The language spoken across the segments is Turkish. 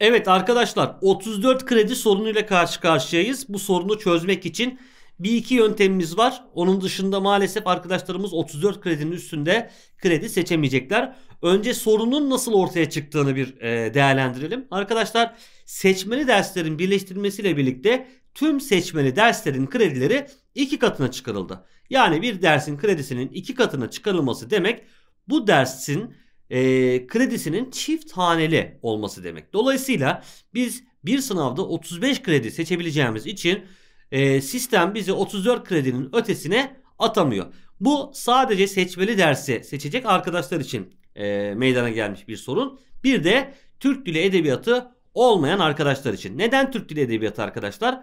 Evet arkadaşlar, 34 kredi sorunuyla karşı karşıyayız. Bu sorunu çözmek için bir iki yöntemimiz var. Onun dışında maalesef arkadaşlarımız 34 kredinin üstünde kredi seçemeyecekler. Önce sorunun nasıl ortaya çıktığını bir değerlendirelim. Arkadaşlar, seçmeli derslerin birleştirilmesiyle birlikte tüm seçmeli derslerin kredileri iki katına çıkarıldı. Yani bir dersin kredisinin iki katına çıkarılması demek bu dersin kredisinin çift haneli olması demek. Dolayısıyla biz bir sınavda 35 kredi seçebileceğimiz için sistem bizi 34 kredinin ötesine atamıyor. Bu sadece seçmeli dersi seçecek arkadaşlar için meydana gelmiş bir sorun. Bir de Türk Dili Edebiyatı olmayan arkadaşlar için. Neden Türk Dili Edebiyatı arkadaşlar?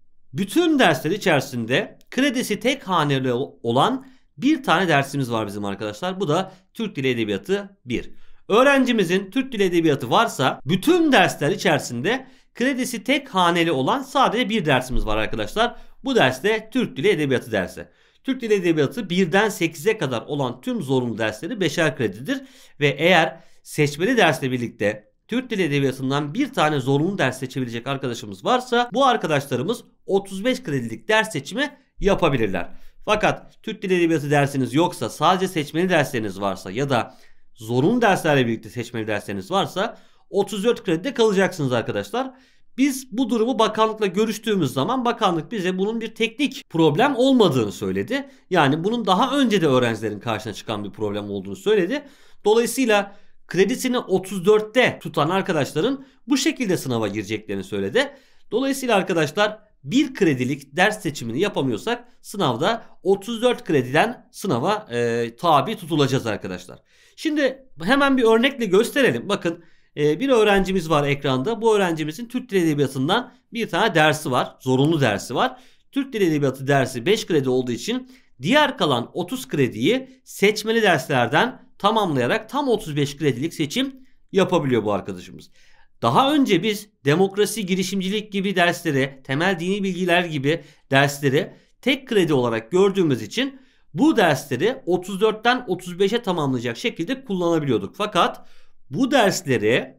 Bütün dersler içerisinde kredisi tek haneli olan bir tane dersimiz var bizim arkadaşlar. Bu da Türk Dili Edebiyatı 1. Öğrencimizin Türk Dili Edebiyatı varsa bütün dersler içerisinde kredisi tek haneli olan sadece bir dersimiz var arkadaşlar. Bu ders de Türk Dili Edebiyatı dersi. Türk Dili Edebiyatı 1'den 8'e kadar olan tüm zorunlu dersleri 5'er kredidir. Ve eğer seçmeli dersle birlikte Türk Dili Edebiyatı'ndan bir tane zorunlu ders seçebilecek arkadaşımız varsa bu arkadaşlarımız 35 kredilik ders seçimi yapabilirler. Fakat Türk Dili Edebiyatı dersiniz yoksa, sadece seçmeli dersleriniz varsa ya da zorunlu derslerle birlikte seçmeli dersleriniz varsa 34 kredide kalacaksınız arkadaşlar. Biz bu durumu bakanlıkla görüştüğümüz zaman bakanlık bize bunun bir teknik problem olmadığını söyledi. Yani bunun daha önce de öğrencilerin karşısına çıkan bir problem olduğunu söyledi. Dolayısıyla kredisini 34'te tutan arkadaşların bu şekilde sınava gireceklerini söyledi. Dolayısıyla arkadaşlar, bir kredilik ders seçimini yapamıyorsak sınavda 34 krediden sınava tabi tutulacağız arkadaşlar. Şimdi hemen bir örnekle gösterelim. Bakın, bir öğrencimiz var ekranda. Bu öğrencimizin Türk Dili Edebiyatı'ndan bir tane dersi var. Zorunlu dersi var. Türk Dili Edebiyatı dersi 5 kredi olduğu için diğer kalan 30 krediyi seçmeli derslerden tamamlayarak tam 35 kredilik seçim yapabiliyor bu arkadaşımız. Daha önce biz demokrasi, girişimcilik gibi dersleri, temel dini bilgiler gibi dersleri tek kredi olarak gördüğümüz için bu dersleri 34'ten 35'e tamamlayacak şekilde kullanabiliyorduk. Fakat bu dersleri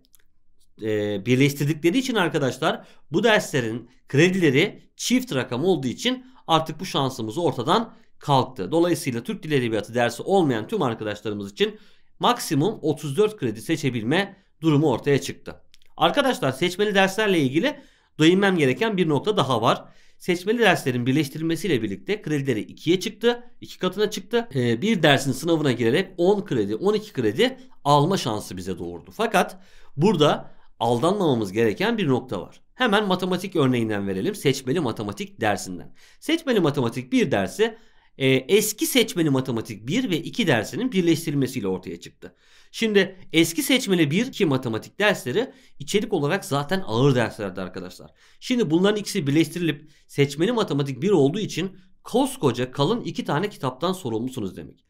birleştirdikleri için arkadaşlar, bu derslerin kredileri çift rakam olduğu için artık bu şansımız ortadan kalktı. Dolayısıyla Türk Dili Edebiyatı dersi olmayan tüm arkadaşlarımız için maksimum 34 kredi seçebilme durumu ortaya çıktı. Arkadaşlar, seçmeli derslerle ilgili değinmem gereken bir nokta daha var. Seçmeli derslerin birleştirilmesiyle birlikte kredileri 2'ye çıktı. 2 katına çıktı. Bir dersin sınavına girerek 10 kredi, 12 kredi alma şansı bize doğurdu. Fakat burada aldanmamamız gereken bir nokta var. Hemen matematik örneğinden verelim. Seçmeli matematik dersinden. Seçmeli matematik 1 dersi eski seçmeli matematik 1 ve 2 dersinin birleştirilmesiyle ortaya çıktı. Şimdi eski seçmeli 1-2 matematik dersleri içerik olarak zaten ağır derslerdi arkadaşlar. Şimdi bunların ikisi birleştirilip seçmeli matematik 1 olduğu için koskoca kalın 2 tane kitaptan sorumlusunuz demek.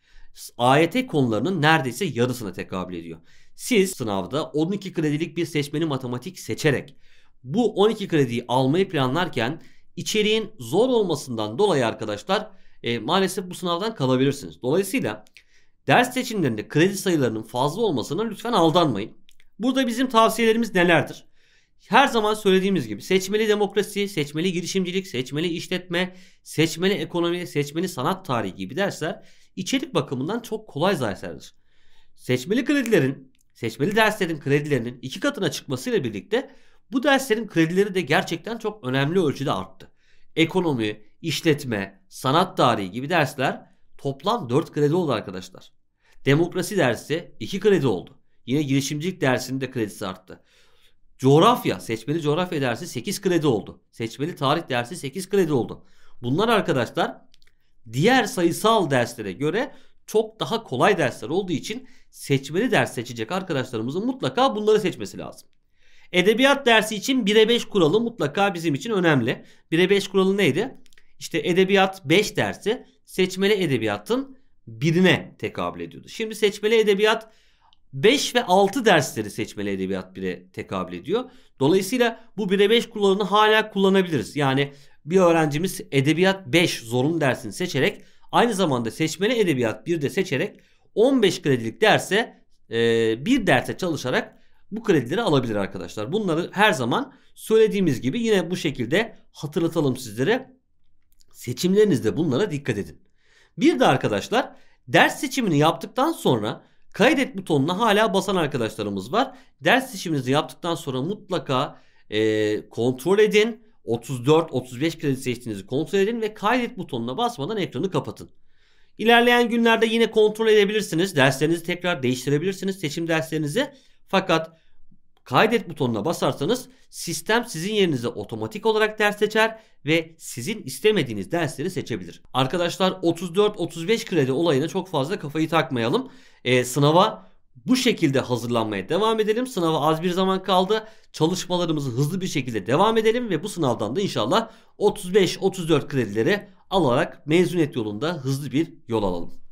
AYT konularının neredeyse yarısına tekabül ediyor. Siz sınavda 12 kredilik bir seçmeli matematik seçerek bu 12 krediyi almayı planlarken içeriğin zor olmasından dolayı arkadaşlar maalesef bu sınavdan kalabilirsiniz. Dolayısıyla ders seçimlerinde kredi sayılarının fazla olmasına lütfen aldanmayın. Burada bizim tavsiyelerimiz nelerdir? Her zaman söylediğimiz gibi seçmeli demokrasi, seçmeli girişimcilik, seçmeli işletme, seçmeli ekonomi, seçmeli sanat tarihi gibi dersler içerik bakımından çok kolay derslerdir. Seçmeli derslerin kredilerinin 2 katına çıkmasıyla birlikte bu derslerin kredileri de gerçekten çok önemli ölçüde arttı. Ekonomi, işletme, sanat tarihi gibi dersler toplam 4 kredi oldu arkadaşlar. Demokrasi dersi 2 kredi oldu. Yine girişimcilik dersinin de kredisi arttı. Seçmeli coğrafya dersi 8 kredi oldu. Seçmeli tarih dersi 8 kredi oldu. Bunlar arkadaşlar diğer sayısal derslere göre çok daha kolay dersler olduğu için seçmeli ders seçecek arkadaşlarımızın mutlaka bunları seçmesi lazım. Edebiyat dersi için 1'e 5 kuralı mutlaka bizim için önemli. 1'e 5 kuralı neydi? İşte edebiyat 5 dersi seçmeli edebiyatın birine tekabül ediyordu. Şimdi seçmeli edebiyat 5 ve 6 dersleri seçmeli edebiyat 1'e tekabül ediyor. Dolayısıyla bu 1'e 5 kuralını hala kullanabiliriz. Yani bir öğrencimiz edebiyat 5 zorunlu dersini seçerek aynı zamanda seçmeli edebiyat 1'de seçerek 15 kredilik derse bir derse çalışarak bu kredileri alabilir arkadaşlar. Bunları her zaman söylediğimiz gibi yine bu şekilde hatırlatalım sizlere. Seçimlerinizde bunlara dikkat edin. Bir de arkadaşlar ders seçimini yaptıktan sonra kaydet butonuna hala basan arkadaşlarımız var. Ders seçiminizi yaptıktan sonra mutlaka kontrol edin. 34-35 kredi seçtiğinizi kontrol edin ve kaydet butonuna basmadan ekranı kapatın. İlerleyen günlerde yine kontrol edebilirsiniz. Derslerinizi tekrar değiştirebilirsiniz. Seçim derslerinizi. Fakat kaydet butonuna basarsanız sistem sizin yerinize otomatik olarak ders seçer ve sizin istemediğiniz dersleri seçebilir. Arkadaşlar 34-35 kredi olayına çok fazla kafayı takmayalım. Sınava bu şekilde hazırlanmaya devam edelim. Sınava az bir zaman kaldı. Çalışmalarımızı hızlı bir şekilde devam edelim ve bu sınavdan da inşallah 35-34 kredileri alarak mezuniyet yolunda hızlı bir yol alalım.